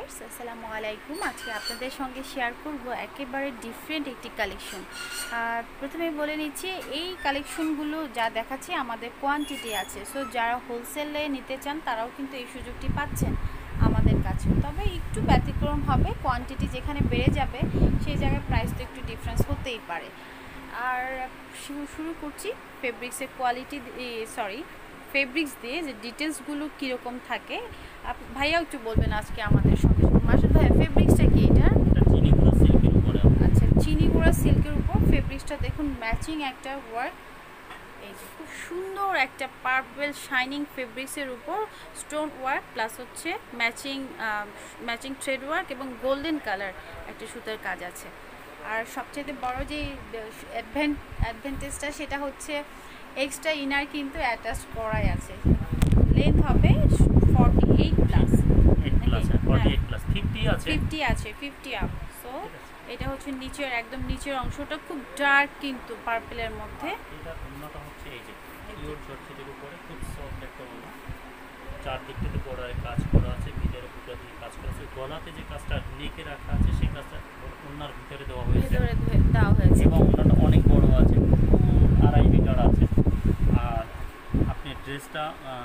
Viewers, আসসালামু আলাইকুম। আজকে আপনাদের সঙ্গে শেয়ার করব একেবারে ডিফারেন্ট একটি কালেকশন। প্রথমে বলে নিচ্ছি, এই কালেকশনগুলো যা দেখাচ্ছি আমাদের কোয়ান্টিটি আছে, সো যারা হোলসেলে নিতে চান তারাও কিন্তু এই সুযোগটি পাচ্ছেন আমাদের কাছে। তবে একটু ব্যতিক্রম হবে, কোয়ান্টিটি যেখানে বেড়ে যাবে সেই জায়গায় প্রাইস তো একটু ডিফারেন্স হতেই পারে। আর শুরু করছি ফেব্রিক্সের কোয়ালিটি, ফেব্রিক্স দিয়ে যে ডিটেলসগুলো কীরকম থাকে ভাইয়া একটু বলবেন আজকে আমাদের সঙ্গে। মাসুদ ভাইয়া, ফেব্রিক্সটা কি এটা? চিনি গুঁড়া সিল্কের উপরে। আচ্ছা, চিনি গুঁড়া সিল্কের উপর ফেব্রিক্সটা দেখুন, ম্যাচিং একটা ওয়ার্ক। এই যে খুব সুন্দর একটা পার্পল শাইনিং ফেব্রিক্সের উপর স্টোন ওয়ার্ক প্লাস হচ্ছে ম্যাচিং থ্রেড ওয়ার্ক এবং গোল্ডেন কালার একটা সুতার কাজ আছে। আর সবচেয়ে বড় যে অ্যাডভান্টেজটা সেটা হচ্ছে এক্সট্রা ইনার কিন্তু অ্যাটাচ করাই আছে। লেন্থ হবে 48 প্লাস, 48 প্লাস 50 আছে, 50 আছে, 50 আপ। সো এটা হচ্ছে নিচের একদম নিচের অংশটা খুব ডার্ক কিন্তু পার্পলের মধ্যে। এটা উন্নত হচ্ছে এই যে পিওর জর্জেটের উপরে খুব সফট একটা ওড়না, চারদিকটাতে বর্ডারে কাজ করা আছে, ভিতরে পুরো দিয়ে কাজ করা আছে, গলাতে যে কাজটা নেকে রাখা আছে সেই কাজটা ওড়নার ভিতরে দেওয়া হয়েছে এবং ওড়নাটা অনেক বড় আছে, 2.5 মিটার আছে। আর আপনি ড্রেসটা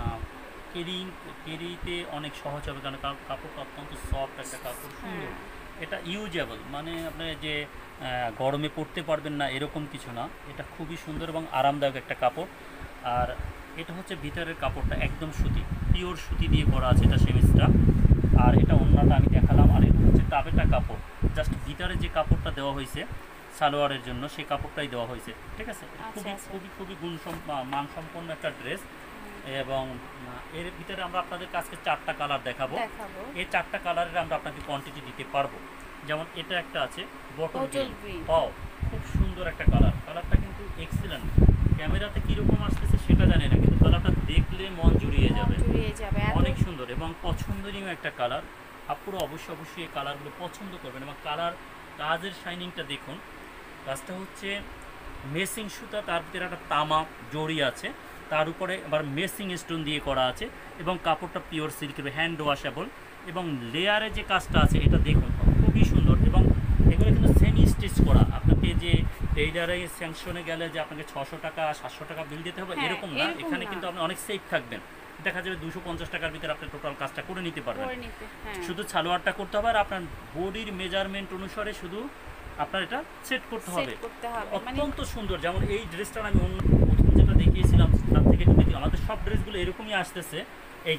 ক্যারিতে অনেক সহজ হবে, কারণ কাপড়টা অত্যন্ত সফট একটা কাপড়, সুন্দর। এটা ইউজেবল, মানে আপনি যে গরমে পরতে পারবেন না এরকম কিছু না, এটা খুবই সুন্দর এবং আরামদায়ক একটা কাপড়। আর এটা হচ্ছে ভিতরের কাপড়টা একদম সুতি, পিওর সুতি দিয়ে করা আছে এটা সেমিজটা। আর এটা ওড়নাটা আমি দেখালাম। আর এটা হচ্ছে টাবেটা কাপড়, জাস্ট ভিতরে যে কাপড়টা দেওয়া হয়েছে সালোয়ারের জন্য সেই কাপড়টাই দেওয়া হয়েছে, ঠিক আছে। খুবই খুবই খুবই মানসম্পন্ন একটা ড্রেস। এবং এর ভিতরে আমরা আপনাদের কাছে 4টা কালার দেখাবো। এই 4টা কালারের আমরা আপনাকে কোয়ান্টিটি দিতে পারবো। যেমন এটা একটা আছে বটল গ্রিন, খুব সুন্দর একটা কালারটা কিন্তু এক্সিলেন্ট। ক্যামেরাতে কীরকম আসতেছে সেটা জানি না, কিন্তু কালারটা দেখলে মন জুড়িয়ে যাবে, অনেক সুন্দর এবং পছন্দনীয় একটা কালার। আপনারা অবশ্যই এই কালারগুলো পছন্দ করবেন। এবং কাজের শাইনিংটা দেখুন, কাজটা হচ্ছে মেসিং সুতা, তার ভিতরে একটা তামা জড়ি আছে, তার উপরে আবার মেসিং স্টোন দিয়ে করা আছে এবং কাপড়টা পিওর সিল্কের, হ্যান্ড ওয়াশেবল। এবং লেয়ারে যে কাজটা আছে এটা দেখুন খুবই সুন্দর। এবং এগুলো কিন্তু সেমি স্টিচ করা, আপনাকে যে টেইলারে স্যাংশনে গেলে যে আপনাকে 600 টাকা 700 টাকা বিল দিতে হবে এরকম না, এখানে কিন্তু আপনি অনেক সেফ থাকবেন। দেখা যাবে 250 টাকার ভিতরে আপনি টোটাল কাজটা করে নিতে পারবেন। শুধু সালোয়ারটা করতে হবে আর আপনার বডির মেজারমেন্ট অনুসারে শুধু আপনার এটা সেট করতে হবে। অত্যন্ত সুন্দর। যেমন এই ড্রেসটা আমি অন্য প্রথম যেটা দেখিয়েছিলাম তার থেকে আমাদের সব ড্রেসগুলো এরকমই আসতেছে। এই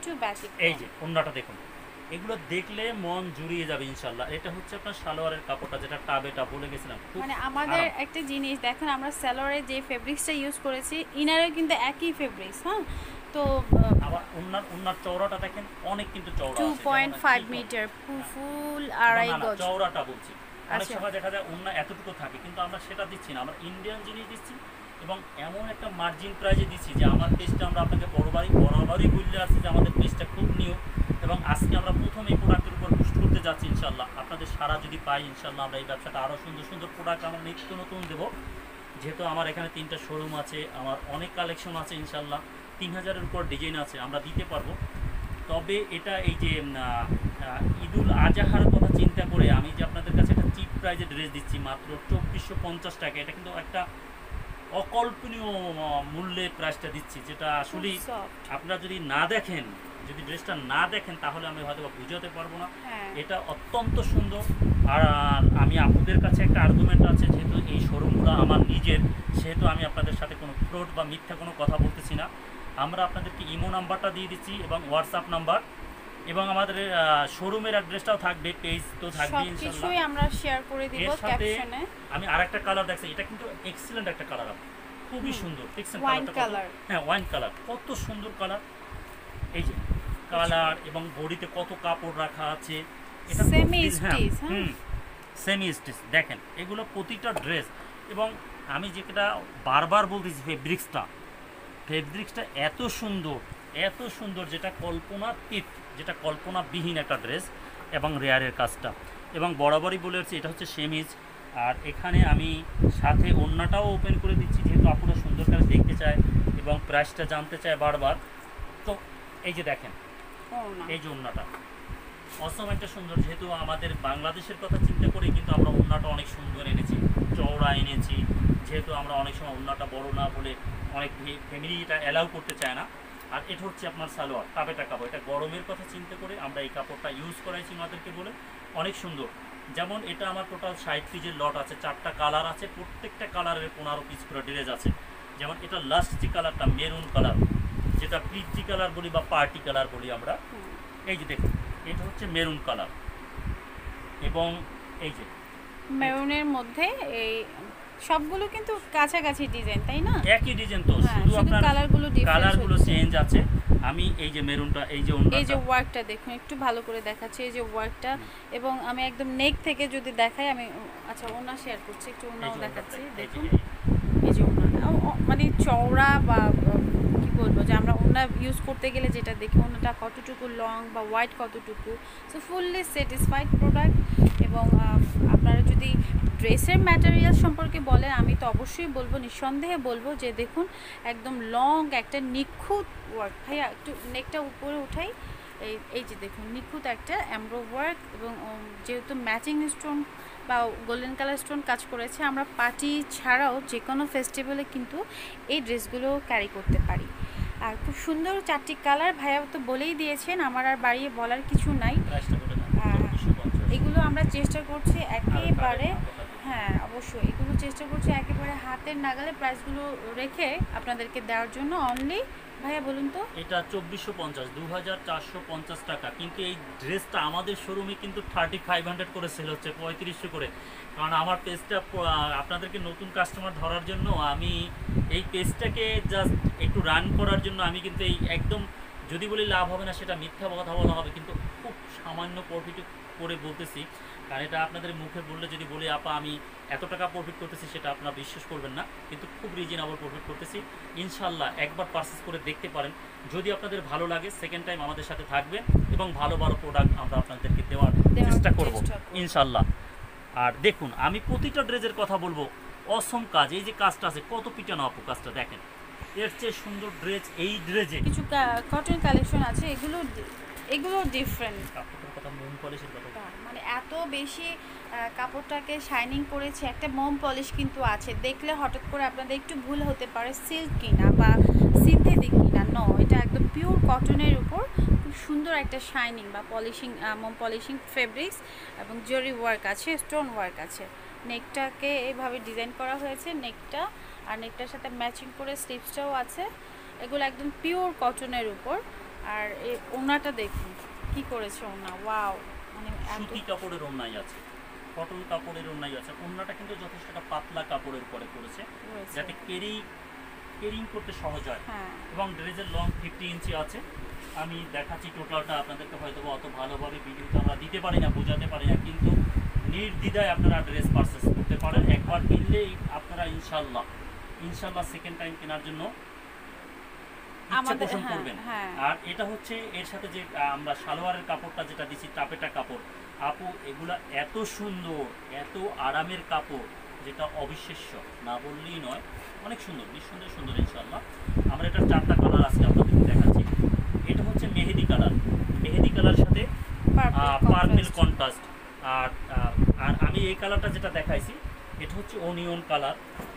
যে ওড়নাটা দেখুন, এগুলো দেখলে মন জুড়িয়ে যাবে ইনশাল্লাহ। এটা হচ্ছে আপনার সালোয়ারের কাপড়টা, যেটা টাবেটা বলে গেছিলাম। মানে আমাদের একটা জিনিস দেখেন, আমরা সালোয়ারে যে ফেব্রিক্সটা ইউজ করেছি ইনারে কিন্তু একই ফেব্রিক্স। হ্যাঁ, তো আবার ওড়নার চওড়াটা দেখেন অনেক কিন্তু চওড়া, 2.5 মিটার, ফুল আড়াই গজ চওড়াটা বলছি। অনেক সময় দেখা যায় ওড়না এতটুকু থাকে, কিন্তু আমরা সেটা দিচ্ছি না, আমরা ইন্ডিয়ান জিনিস দিচ্ছি এবং এমন একটা মার্জিন প্রাইজে দিচ্ছি যে আমার পেজটা আমরা আপনাকে বরাবরই বললে আসছি যে আমাদের পেজটা খুব নিউ। এবং আজকে আমরা প্রথম এই প্রোডাক্টের উপর বুস্ট করতে যাচ্ছি ইনশাল্লাহ। আপনাদের সারা যদি পাই ইনশাল্লাহ আমরা এই ব্যবসাটা আরও সুন্দর সুন্দর প্রোডাক্ট আমরা নিত্য নতুন দেবো। যেহেতু আমার এখানে 3টা শোরুম আছে, আমার অনেক কালেকশন আছে ইনশাল্লাহ, 3000-এর উপর ডিজাইন আছে, আমরা দিতে পারবো। তবে এটা এই যে ঈদুল আজহার কথা চিন্তা করে আমি যে আপনাদের কাছে একটা চিপ প্রাইজে ড্রেস দিচ্ছি মাত্র 2450 টাকা, এটা কিন্তু একটা অকল্পনীয় মূল্যে প্রাইসটা দিচ্ছি, যেটা আসলে আপনারা যদি ড্রেসটা না দেখেন তাহলে আমি হয়তো বুঝাতে পারবো না। এটা অত্যন্ত সুন্দর। আর আমি আপনাদের কাছে একটা আর্গুমেন্ট আছে, যেহেতু এই শোরুমগুলো আমার নিজের, সেহেতু আমি আপনাদের সাথে কোনো ফ্রড বা মিথ্যা কোনো কথা বলতেছি না। আমরা আপনাদেরকে ইমো নাম্বারটা দিয়ে দিচ্ছি এবং হোয়াটসঅ্যাপ নাম্বার, এবং আমাদের শোরুমের অ্যাড্রেসটাও থাকবে, পেজ তো থাকবে ইনশাআল্লাহ, আমরা শেয়ার করে দিব ক্যাপশনে। আমি আরেকটা কালার দেখছি, এটা কিন্তু এক্সিলেন্ট একটা কালার, খুবই সুন্দর। ওয়াইন কালার, হ্যাঁ ওয়াইন কালার, কত সুন্দর কালার। এই যে কালার এবং বডিতে কত কাপড় রাখা আছে, এটা সেমি স্টিচ দেখেন। এগুলো প্রতিটা ড্রেস, এবং আমি যেটা বারবার বলতেছি ফেব্রিক্সটা এত সুন্দর, যেটা কল্পনাবিহীন একটা ড্রেস। এবং রেয়ারের কাজটা, এবং বরাবরই বলে আসছি এটা হচ্ছে সেমিজ। আর এখানে আমি সাথে ওড়নাটাও ওপেন করে দিচ্ছি, যেহেতু আপুরা সুন্দর করে দেখতে চায় এবং প্রাইসটা জানতে চায় বারবার। তো এই যে দেখেন, এই যে ওড়নাটা অসম একটা সুন্দর, যেহেতু আমাদের বাংলাদেশের কথা চিন্তা করে কিন্তু আমরা ওড়নাটা অনেক সুন্দর এনেছি, চওড়া এনেছি, যেহেতু আমরা অনেক সময় ওড়নাটা বড় না বলে অনেক ফ্যামিলি এটা অ্যালাউ করতে চায় না। আর এটা হচ্ছে আপনার সালোয়ার তাপেটা কাপড়, এটা গরমের কথা চিন্তা করে আমরা এই কাপড়টা ইউজ করাইছি আমাদেরকে বলে অনেক সুন্দর। যেমন এটা আমার টোটাল 60 পিসের লট আছে, 4টা কালার আছে, প্রত্যেকটা কালারের 15 পিস করে ড্রেস আছে। যেমন এটা লাস্ট যে কালারটা মেরুন কালার, যেটা পিচি কালার বলি বা পার্টি কালার বলি আমরা, এই যে দেখুন এটা হচ্ছে মেরুন কালার, এবং এই যে মেরুনের মধ্যে এই সবগুলো কিন্তু কাছাকাছি ডিজাইন, তাই না? একই ডিজাইন তো, হ্যাঁ, শুধু আপনার কালারগুলো কালারগুলো চেঞ্জ আছে। আমি এই যে মেরুনটা, এই যে এই যে ওয়ার্কটা দেখুন, একটু ভালো করে দেখাচ্ছি, এই যে ওয়ার্কটা, এবং আমি একদম নেক থেকে যদি দেখাই, আমি আচ্ছা ওনা শেয়ার করছি, একটু ওনাও দেখাচ্ছি, দেখুন এই যে ওনা মানে চওড়া বা কি বলবো, যে আমরা ওনা ইউজ করতে গেলে যেটা দেখি ওনাটা কতটুকু লং বা ওয়াইড কতটুকু, সো ফুললি স্যাটিসফাইড প্রোডাক্ট। এবং আপনারা যদি ড্রেসের ম্যাটেরিয়াল সম্পর্কে বলেন, আমি তো অবশ্যই বলবো, নিঃসন্দেহে বলবো যে দেখুন একদম লং একটা নিখুঁত ওয়ার্ক। ভাইয়া একটু নেকটা উপরে উঠাই, এই যে দেখুন নিখুঁত একটা এমব্রো ওয়ার্ক, এবং যেহেতু ম্যাচিং স্টোন বা গোল্ডেন কালার স্টোন কাজ করেছে, আমরা পার্টি ছাড়াও যে কোনো ফেস্টিভ্যালে কিন্তু এই ড্রেসগুলো ক্যারি করতে পারি। আর খুব সুন্দর 4টি কালার, ভাইয়া তো বলেই দিয়েছেন, আমার আর বাড়িয়ে বলার কিছু নাই। এগুলো আমরা চেষ্টা করছি একেবারে, হ্যাঁ অবশ্যই এগুলো চেষ্টা করছি একেবারে হাতের নাগালে প্রাইসগুলো রেখে আপনাদেরকে দেওয়ার জন্য। অনলি ভাইয়া বলুন তো, এটা 2450, 2450 টাকা, কিন্তু এই ড্রেসটা আমাদের শোরুমে কিন্তু 3500 করে সেল হচ্ছে, 3500 করে। কারণ আমার পেজটা আপনাদেরকে নতুন কাস্টমার ধরার জন্য, আমি এই পেজটাকে জাস্ট একটু রান করার জন্য আমি কিন্তু এই একদম, যদি বলি লাভ হবে না সেটা মিথ্যা কথা বলা হবে, কিন্তু খুব সামান্য প্রফিট করে বলতেছি। কারণ এটা আপনাদের মুখে বললে, যদি বলি আপা আমি এত টাকা প্রফিট করতেছি, সেটা আপনারা বিশ্বাস করবেন না, কিন্তু খুব রিজনেবল প্রফিট করতেছি। ইনশাল্লাহ একবার পারচেস করে দেখতে পারেন, যদি আপনাদের ভালো লাগে সেকেন্ড টাইম আমাদের সাথে থাকবেন, এবং ভালো ভালো প্রোডাক্ট আমরা আপনাদেরকে দেওয়ার চেষ্টা করব ইনশাল্লাহ। আর দেখুন আমি প্রতিটা ড্রেসের কথা বলবো, অসম কাজ, এই যে কাজটা আছে কত পিটানো আপু, কাজটা দেখেন, এর চেয়ে সুন্দর ড্রেস এই ড্রেসে কিছু কটন কালেকশন আছে, এগুলো ডিফারেন্ট কাপড়ের কথা, মোম পলিশের কথা, মানে এত বেশি কাপড়টাকে শাইনিং করেছে, একটা মোম পলিশ কিন্তু আছে, দেখলে হঠাৎ করে আপনাদের একটু ভুল হতে পারে সিল্ক কিনা বা সিনথেটিক কিনা, নো, এটা একদম পিওর কটনের উপর খুব সুন্দর একটা শাইনিং বা পলিশিং, মোম পলিশিং ফেব্রিক্স, এবং জরি ওয়ার্ক আছে, স্টোন ওয়ার্ক আছে। নেকটাকে এইভাবে ডিজাইন করা হয়েছে, নেকটা আর নেকটার সাথে ম্যাচিং করে স্লিভসটাও আছে, এগুলো একদম পিওর কটনের উপর। আর এই ওনাটা দেখুন কি করেছে ওনা, ওয়াও, মানে সুতি কাপড়ের ওড়নাই আছে, কটন কাপড়ের ওড়নাই আছে। ওড়নাটা কিন্তু যথেষ্ট একটা পাতলা কাপড়ের উপরে করেছে, যাতে ক্যারিং করতে সহজ হয়। এবং ড্রেসের লং 50 ইঞ্চি আছে। আমি দেখাচ্ছি টোটালটা আপনাদেরকে, হয়তো অত ভালোভাবে ভিডিওতে আমরা দিতে পারি না, বোঝাতে পারি না, কিন্তু নির্দ্বিধায় আপনারা ড্রেস পারচেস করতে পারেন। একবার কিনলেই আপনারা ইনশাল্লাহ সেকেন্ড টাইম কেনার জন্য ইচ্ছা পোষণ করবেন। আর এটা হচ্ছে এর সাথে যে আমরা সালোয়ারের কাপড়টা যেটা দিচ্ছি, টাপেটা কাপড়, আপু এগুলা এত সুন্দর, এত আরামের কাপড়, যেটা অবিশ্বাস্য, না বললেই নয়, অনেক সুন্দর, নিঃসন্দেহে সুন্দর ইনশাল্লাহ। আমরা এটার 4টা কালার আছে আপনাদেরকে দেখাচ্ছি। এটা হচ্ছে মেহেদি কালার, মেহেদি কালার সাথে পার্পল কন্ট্রাস্ট। আর আমি এই কালারটা যেটা দেখাইছি, এটা হচ্ছে অনিয়ন কালার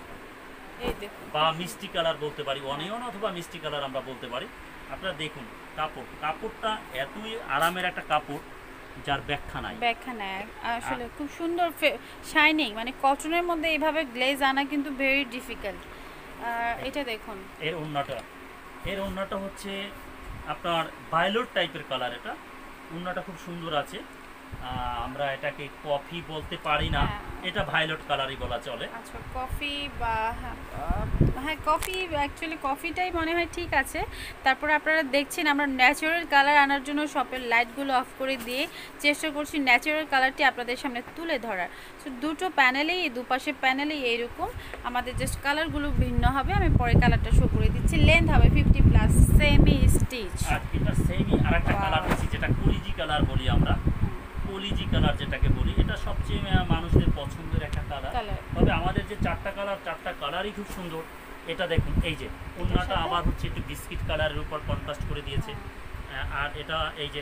বা মিষ্টি কালার বলতে পারি, অনিয়ন অথবা মিষ্টি কালার আমরা বলতে পারি। আপনারা দেখুন কাপড়টা এতই আরামের একটা কাপড়, যার ব্যাখ্যা নাই, আসলে খুব সুন্দর শাইনিং, মানে কটনের মধ্যে এইভাবে গ্লেজ আনা কিন্তু ভেরি ডিফিকাল্ট। এটা দেখুন এর ওড়নাটা হচ্ছে আপনার ভায়োলেট টাইপের কালার, এটা ওড়নাটা খুব সুন্দর আছে। আমরা এটাকে কফি বলতে পারি না, এটা ভায়োলেট কালারই বলা চলে। আচ্ছা কফি বা হ্যাঁ কফি, অ্যাকচুয়ালি কফিটাই মনে হয় ঠিক আছে। তারপরে আপনারা দেখছেন আমরা ন্যাচারাল কালার আনার জন্য শপের লাইটগুলো অফ করে দিয়ে চেষ্টা করছি ন্যাচারাল কালারটি আপনাদের সামনে তুলে ধরার। সো দুটো প্যানেলেই, দুপাশে প্যানেলেই এইরকম, আমাদের জাস্ট কালারগুলো ভিন্ন হবে। আমি পরে কালারটা শো করে দিচ্ছি। লেন্থ হবে 50+, সেমি স্টিচ। আর এটা সেমি আরেকটা কালার আছে, যেটা কলিজি কালার বলি আমরা, কলিজি কালার যেটাকে বলি, এটা সবচেয়ে মানুষদের পছন্দের একটা কালার। তবে আমাদের যে 4টা কালার, 4টা কালারই খুব সুন্দর। এটা দেখুন, এই যে ওড়নাটা আবার হচ্ছে একটু বিস্কিট কালারের উপর কন্ট্রাস্ট করে দিয়েছে। আর এটা এই যে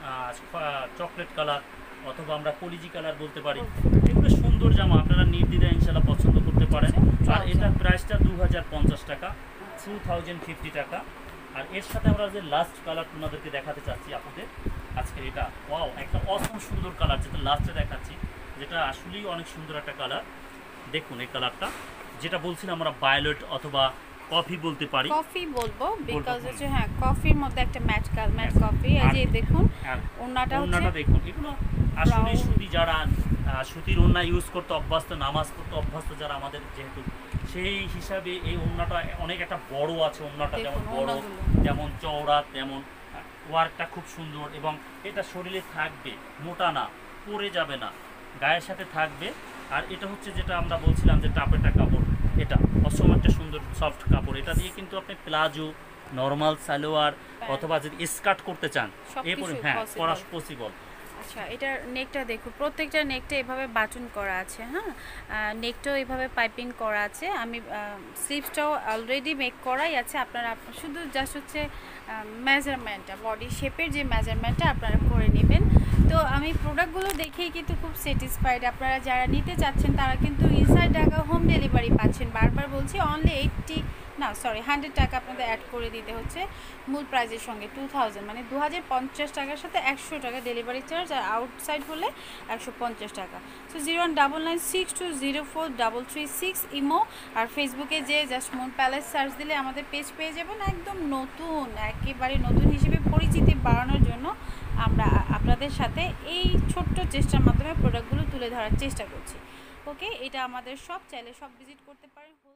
চকলেট কালার অথবা আমরা কলিজি কালার বলতে পারি। বলতে পারি। এগুলো সুন্দর জামা, আপনারা নির্দ্বিধায় ইনশাল্লাহ পছন্দ করতে পারেন। আচ্ছা, আর চল, এটা চল। প্রাইসটা 2050 টাকা, 2050 টাকা। আর এর সাথে আমরা যে লাস্ট কালার আপনাদেরকে দেখাতে চাচ্ছি আপনাদের আজকে, এটা ওয়াও একটা অসম সুন্দর কালার, যেটা লাস্টে দেখাচ্ছি, যেটা আসলেই অনেক সুন্দর একটা কালার। দেখুন এই কালারটা, যেটা বলছিলাম আমরা ভায়োলেট অথবা কফি বলতে পারি। কফি বলবো বিকজ হুম। হচ্ছে হ্যাঁ কফির মধ্যে একটা ম্যাট কফি। এই যে দেখুন আর ওন্নাটা ওড়নাটা হচ্ছে দেখুন, এগুলো আসলে brown। সুতি যারা সুতির ওড়না ইউজ করতে অভ্যস্ত, নামাজ পড়তে অভ্যস্ত যারা আমাদের, যেহেতু সেই হিসাবে এই ওড়নাটা অনেক একটা বড় আছে। ওড়নাটা যেমন দেখুন বড়, ওড়নাগুলো। যেমন চওড়া, তেমন ওয়ার্কটা খুব সুন্দর, এবং এটা শরীরে থাকবে, মোটা না, পরে যাবে না, গায়ের সাথে থাকবে। আর এটা হচ্ছে যেটা আমরা বলছিলাম যে টাপেটা কাপড়, এটা অসম একটা সুন্দর সফট কাপড়। এটা দিয়ে কিন্তু আপনি প্লাজো, নর্মাল সালোয়ার অথবা যদি স্কার্ট করতে চান সবকিছু হ্যাঁ possible। করা পসিবল। আচ্ছা, এটার নেকটা দেখো, প্রত্যেকটা নেকটা এভাবে বাটন করা আছে। হ্যাঁ, নেকটাও এভাবে পাইপিং করা আছে। আমি স্লিভসটাও অলরেডি মেক করাই আছে। আপনারা শুধু জাস্ট হচ্ছে মেজারমেন্টটা, বডি শেপের যে মেজারমেন্টটা আপনারা করে নেবেন। তো আমি প্রোডাক্টগুলো দেখেই কিন্তু খুব স্যাটিসফাইড। আপনারা যারা নিতে চাচ্ছেন তারা কিন্তু ইনসাইড ঢাকা হোম ডেলিভারি পাচ্ছেন। বারবার বলছি, অনলি 100 টাকা আপনাদের অ্যাড করে দিতে হচ্ছে মূল প্রাইজের সঙ্গে। 2000 মানে 2050 টাকার সাথে 100 টাকা ডেলিভারি চার্জ, আর আউটসাইড হলে 150 টাকা। সো 019962043336 ইমো, আর ফেসবুকে যে জাস্ট মুন প্যালেস সার্চ দিলে আমাদের পেজ পেয়ে যাবেন। একদম নতুন, একেবারে নতুন হিসেবে পরিচিতি বাড়ানোর জন্য আমরা আপনাদের সাথে এই ছোট্ট চেষ্টার মাধ্যমে প্রোডাক্টগুলো তুলে ধরার চেষ্টা করছি। ওকে, এটা আমাদের সব, চাইলে সব ভিজিট করতে পারেন।